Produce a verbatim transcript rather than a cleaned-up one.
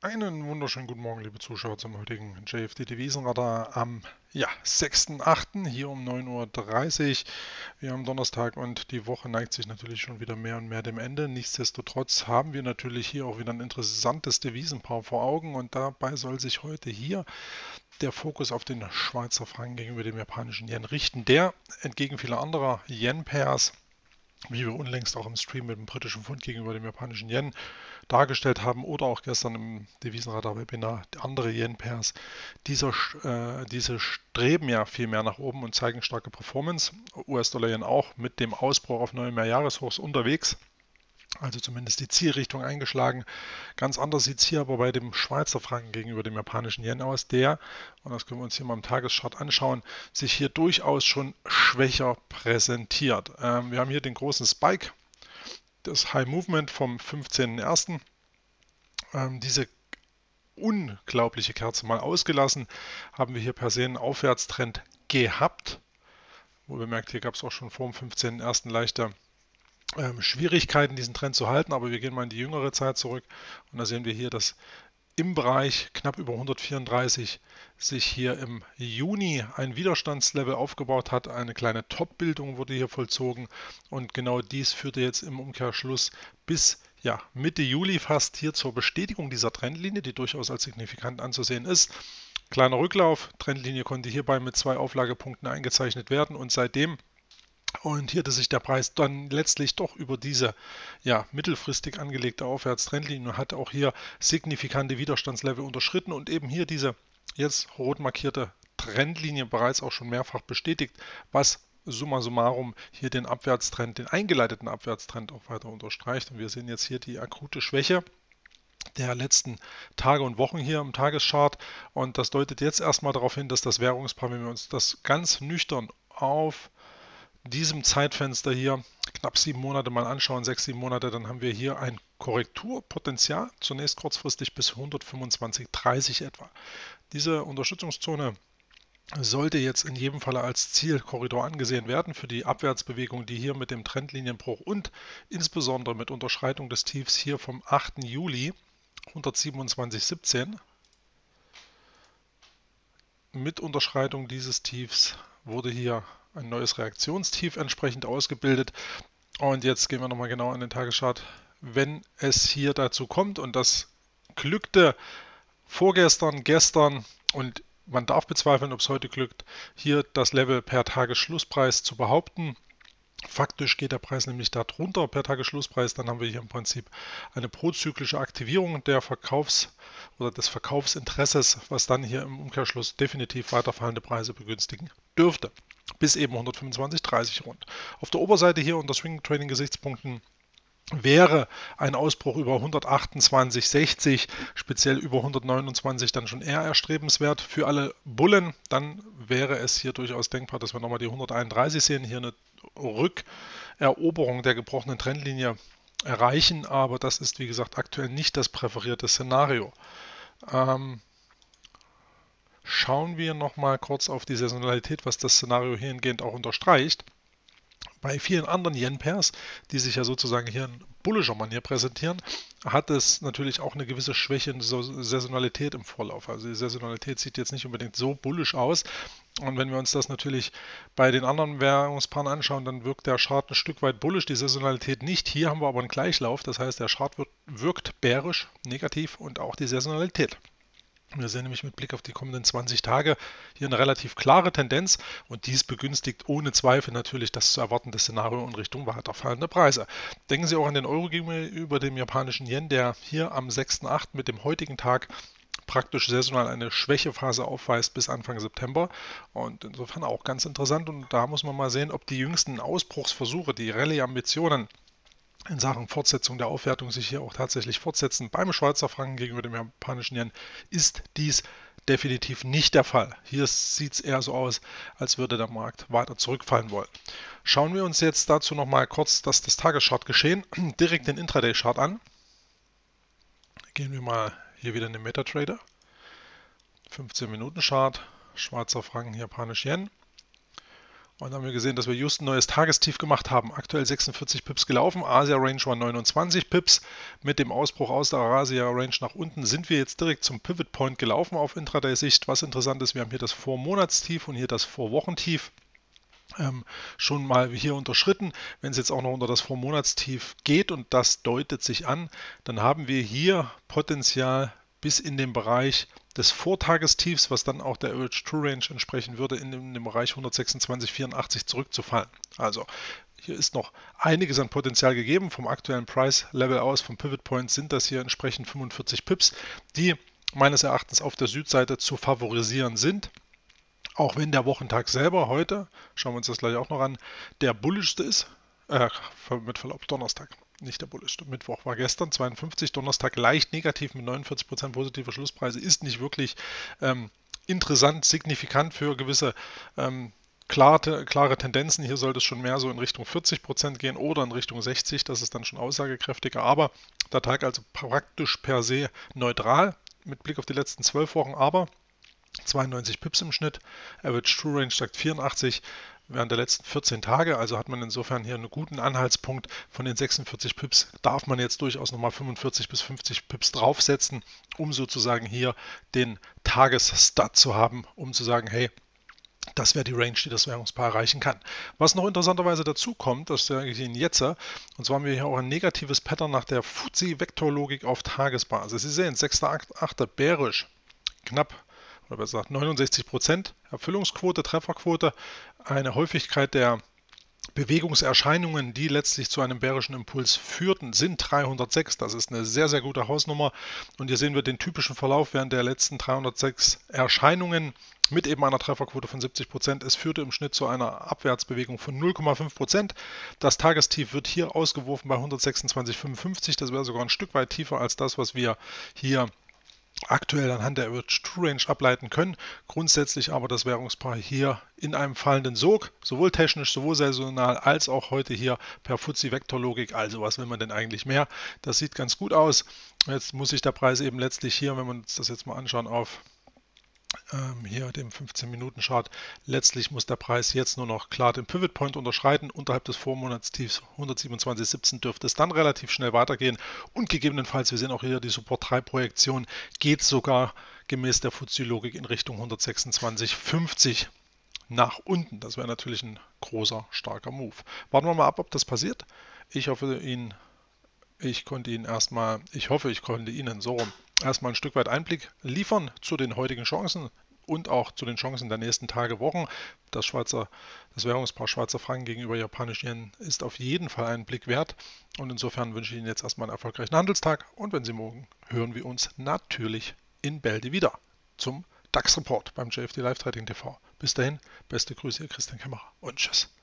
Einen wunderschönen guten Morgen, liebe Zuschauer, zum heutigen J F D-Devisenradar am ja, sechsten achten hier um neun Uhr dreißig. Wir haben Donnerstag und die Woche neigt sich natürlich schon wieder mehr und mehr dem Ende. Nichtsdestotrotz haben wir natürlich hier auch wieder ein interessantes Devisenpaar vor Augen und dabei soll sich heute hier der Fokus auf den Schweizer Franken gegenüber dem japanischen Yen richten, der entgegen vieler anderer Yen-Pairs, wie wir unlängst auch im Stream mit dem britischen Pfund gegenüber dem japanischen Yen dargestellt haben oder auch gestern im Devisenradar-Webinar andere Yen-Pairs, dieser, äh, diese streben ja viel mehr nach oben und zeigen starke Performance. U S-Dollar-Yen auch mit dem Ausbruch auf neue Mehrjahreshochs unterwegs. Also zumindest die Zielrichtung eingeschlagen. Ganz anders sieht es hier aber bei dem Schweizer Franken gegenüber dem japanischen Yen aus, der, und das können wir uns hier mal im Tageschart anschauen, sich hier durchaus schon schwächer präsentiert. Ähm, wir haben hier den großen Spike, das High Movement vom fünfzehnten ersten Ähm, diese unglaubliche Kerze mal ausgelassen, haben wir hier per se einen Aufwärtstrend gehabt. Wo bemerkt, hier gab es auch schon vor dem fünfzehnten ersten leichte ähm, Schwierigkeiten, diesen Trend zu halten, aber wir gehen mal in die jüngere Zeit zurück und da sehen wir hier, dass im Bereich knapp über hundertvierunddreißig sich hier im Juni ein Widerstandslevel aufgebaut hat. Eine kleine Top-Bildung wurde hier vollzogen und genau dies führte jetzt im Umkehrschluss bis ja, Mitte Juli fast hier zur Bestätigung dieser Trendlinie, die durchaus als signifikant anzusehen ist. Kleiner Rücklauf, Trendlinie konnte hierbei mit zwei Auflagepunkten eingezeichnet werden und seitdem orientierte sich der Preis dann letztlich doch über diese ja, mittelfristig angelegte Aufwärtstrendlinie und hat auch hier signifikante Widerstandslevel unterschritten und eben hier diese jetzt rot markierte Trendlinie bereits auch schon mehrfach bestätigt, was summa summarum hier den Abwärtstrend, den eingeleiteten Abwärtstrend auch weiter unterstreicht. Und wir sehen jetzt hier die akute Schwäche der letzten Tage und Wochen hier im Tageschart und das deutet jetzt erstmal darauf hin, dass das Währungspaar, wenn wir uns das ganz nüchtern auf diesem Zeitfenster hier knapp sieben Monate mal anschauen, sechs, sieben Monate, dann haben wir hier ein Korrekturpotenzial, zunächst kurzfristig bis hundertfünfundzwanzig dreißig etwa. Diese Unterstützungszone sollte jetzt in jedem Falle als Zielkorridor angesehen werden für die Abwärtsbewegung, die hier mit dem Trendlinienbruch und insbesondere mit Unterschreitung des Tiefs hier vom achten Juli hundertsiebenundzwanzig siebzehn. Mit Unterschreitung dieses Tiefs wurde hier ein neues Reaktionstief entsprechend ausgebildet. Und jetzt gehen wir nochmal genau an den Tageschart. Wenn es hier dazu kommt, und das glückte vorgestern, gestern und man darf bezweifeln, ob es heute glückt, hier das Level per Tagesschlusspreis zu behaupten. Faktisch geht der Preis nämlich darunter per Tagesschlusspreis, dann haben wir hier im Prinzip eine prozyklische Aktivierung der Verkaufs- oder des Verkaufsinteresses, was dann hier im Umkehrschluss definitiv weiterfallende Preise begünstigen dürfte. Bis eben hundertfünfundzwanzig dreißig rund. Auf der Oberseite hier unter Swing Trading Gesichtspunkten wäre ein Ausbruch über hundertachtundzwanzig sechzig, speziell über hundertneunundzwanzig dann schon eher erstrebenswert für alle Bullen. Dann wäre es hier durchaus denkbar, dass wir nochmal die hunderteinunddreißig sehen, hier eine Rückeroberung der gebrochenen Trendlinie erreichen, aber das ist wie gesagt aktuell nicht das präferierte Szenario. Ähm, schauen wir nochmal kurz auf die Saisonalität, was das Szenario hingehend auch unterstreicht. Bei vielen anderen Yen-Pairs, die sich ja sozusagen hier in bullischer Manier präsentieren, hat es natürlich auch eine gewisse Schwäche in Saisonalität im Vorlauf. Also die Saisonalität sieht jetzt nicht unbedingt so bullisch aus. Und wenn wir uns das natürlich bei den anderen Währungspaaren anschauen, dann wirkt der Chart ein Stück weit bullisch, die Saisonalität nicht. Hier haben wir aber einen Gleichlauf, das heißt, der Chart wirkt bärisch, negativ und auch die Saisonalität. Wir sehen nämlich mit Blick auf die kommenden zwanzig Tage hier eine relativ klare Tendenz und dies begünstigt ohne Zweifel natürlich das zu erwartende Szenario in Richtung weiter fallender Preise. Denken Sie auch an den Euro gegenüber dem japanischen Yen, der hier am sechsten achten mit dem heutigen Tag praktisch saisonal eine Schwächephase aufweist bis Anfang September und insofern auch ganz interessant und da muss man mal sehen, ob die jüngsten Ausbruchsversuche, die Rallye-Ambitionen in Sachen Fortsetzung der Aufwertung sich hier auch tatsächlich fortsetzen. Beim Schweizer Franken gegenüber dem japanischen Yen ist dies definitiv nicht der Fall. Hier sieht es eher so aus, als würde der Markt weiter zurückfallen wollen. Schauen wir uns jetzt dazu nochmal kurz das, das Tageschart geschehen, direkt den Intraday-Chart an. Gehen wir mal hier wieder in den MetaTrader. fünfzehn Minuten Chart, Schweizer Franken, japanisch Yen. Und dann haben wir gesehen, dass wir just ein neues Tagestief gemacht haben. Aktuell sechsundvierzig Pips gelaufen. Asia Range war neunundzwanzig Pips. Mit dem Ausbruch aus der Asia Range nach unten sind wir jetzt direkt zum Pivot Point gelaufen auf Intraday-Sicht. Was interessant ist, wir haben hier das Vormonatstief und hier das Vorwochentief ähm, schon mal hier unterschritten. Wenn es jetzt auch noch unter das Vormonatstief geht und das deutet sich an, dann haben wir hier Potenzial bis in den Bereich des Vortagestiefs, was dann auch der Average True Range entsprechen würde, in dem, in dem Bereich hundertsechsundzwanzig Komma vierundachtzig zurückzufallen. Also hier ist noch einiges an Potenzial gegeben. Vom aktuellen Price Level aus, vom Pivot Point, sind das hier entsprechend fünfundvierzig Pips, die meines Erachtens auf der Südseite zu favorisieren sind. Auch wenn der Wochentag selber heute, schauen wir uns das gleich auch noch an, der bullischste ist, äh, mit Verlaub, Donnerstag, nicht der bullischste. Mittwoch war gestern zweiundfünfzig, Donnerstag leicht negativ mit neunundvierzig Prozent positiver Schlusspreise, ist nicht wirklich ähm, interessant, signifikant für gewisse ähm, klare, klare Tendenzen. Hier sollte es schon mehr so in Richtung vierzig Prozent gehen oder in Richtung sechzig, das ist dann schon aussagekräftiger, aber der Tag also praktisch per se neutral mit Blick auf die letzten zwölf Wochen, aber zweiundneunzig Pips im Schnitt, Average True Range sagt vierundachtzig während der letzten vierzehn Tage, also hat man insofern hier einen guten Anhaltspunkt. Von den sechsundvierzig Pips darf man jetzt durchaus nochmal fünfundvierzig bis fünfzig Pips draufsetzen, um sozusagen hier den Tagesstat zu haben, um zu sagen, hey, das wäre die Range, die das Währungspaar erreichen kann. Was noch interessanterweise dazu kommt, das sage ich Ihnen jetzt, und zwar haben wir hier auch ein negatives Pattern nach der F T S E-Vektorlogik auf Tagesbasis. Sie sehen, sechster achter bärisch, knapp, oder besser gesagt neunundsechzig Prozent Erfüllungsquote, Trefferquote, eine Häufigkeit der Bewegungserscheinungen, die letztlich zu einem bärischen Impuls führten, sind dreihundertsechs. Das ist eine sehr, sehr gute Hausnummer. Und hier sehen wir den typischen Verlauf während der letzten dreihundertsechs Erscheinungen mit eben einer Trefferquote von siebzig Prozent. Es führte im Schnitt zu einer Abwärtsbewegung von null Komma fünf Prozent. Das Tagestief wird hier ausgeworfen bei hundertsechsundzwanzig Komma fünfundfünfzig. Das wäre sogar ein Stück weit tiefer als das, was wir hier aktuell anhand der Average True Range ableiten können. Grundsätzlich aber das Währungspaar hier in einem fallenden Sog, sowohl technisch, sowohl saisonal, als auch heute hier per F T S E-Vektorlogik. Also was will man denn eigentlich mehr? Das sieht ganz gut aus. Jetzt muss sich der Preis eben letztlich hier, wenn wir uns das jetzt mal anschauen, auf ähm, hier dem fünfzehn Minuten Chart, letztlich muss der Preis jetzt nur noch klar den Pivot Point unterschreiten. Unterhalb des Vormonatstiefs hundertsiebenundzwanzig Komma siebzehn dürfte es dann relativ schnell weitergehen und gegebenenfalls, wir sehen auch hier die Support drei Projektion, geht sogar gemäß der F T S E-Logik in Richtung hundertsechsundzwanzig Komma fünfzig nach unten. Das wäre natürlich ein großer, starker Move. Warten wir mal ab, ob das passiert. Ich hoffe, Ihnen Ich konnte Ihnen erstmal, ich hoffe, ich konnte Ihnen so erstmal ein Stück weit Einblick liefern zu den heutigen Chancen und auch zu den Chancen der nächsten Tage, Wochen. Das, Schweizer, das Währungspaar Schweizer Franken gegenüber Japanisch Yen ist auf jeden Fall einen Blick wert. Und insofern wünsche ich Ihnen jetzt erstmal einen erfolgreichen Handelstag. Und wenn Sie morgen, hören wir uns natürlich in Bälde wieder zum DAX-Report beim J F D Live Trading T V. Bis dahin, beste Grüße, Ihr Christian Kämmerer und tschüss.